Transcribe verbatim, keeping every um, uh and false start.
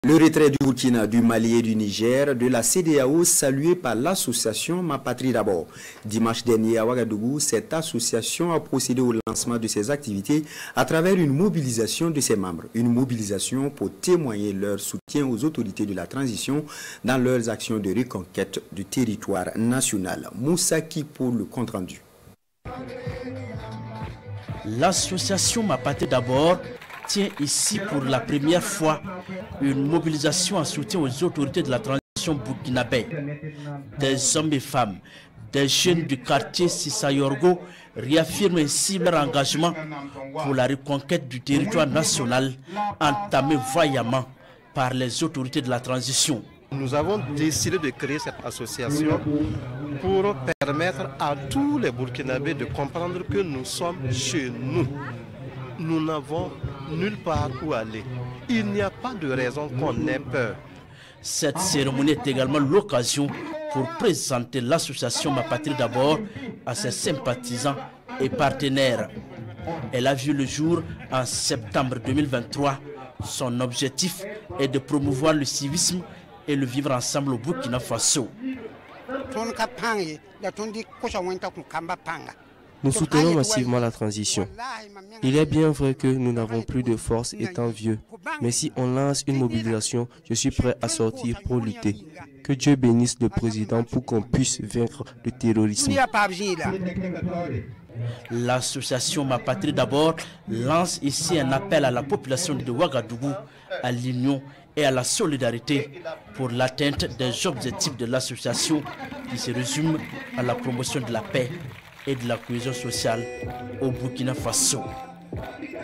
Le retrait du Burkina, du Mali et du Niger de la C D A O salué par l'association Ma Patrie d'abord. Dimanche dernier à Ouagadougou, cette association a procédé au lancement de ses activités à travers une mobilisation de ses membres. Une mobilisation pour témoigner leur soutien aux autorités de la transition dans leurs actions de reconquête du territoire national. Moussaki pour le compte-rendu. L'association Ma Patrie d'abord tient ici pour la première fois une mobilisation en soutien aux autorités de la transition burkinabé. Des hommes et femmes, des jeunes du quartier Sissayorgo réaffirment ainsi leur engagement pour la reconquête du territoire national entamé vaillamment par les autorités de la transition. Nous avons décidé de créer cette association pour permettre à tous les Burkinabés de comprendre que nous sommes chez nous. Nous n'avons nulle part où aller. Il n'y a pas de raison qu'on ait peur. Cette cérémonie est également l'occasion pour présenter l'association Ma Patrie d'abord à ses sympathisants et partenaires. Elle a vu le jour en septembre deux mille vingt-trois. Son objectif est de promouvoir le civisme et le vivre ensemble au Burkina Faso. Nous soutenons massivement la transition. Il est bien vrai que nous n'avons plus de force étant vieux, mais si on lance une mobilisation, je suis prêt à sortir pour lutter. Que Dieu bénisse le président pour qu'on puisse vaincre le terrorisme. L'association Ma Patrie d'abord lance ici un appel à la population de Ouagadougou, à l'union et à la solidarité pour l'atteinte des objectifs de l'association qui se résument à la promotion de la paix et de la cohésion sociale au Burkina Faso.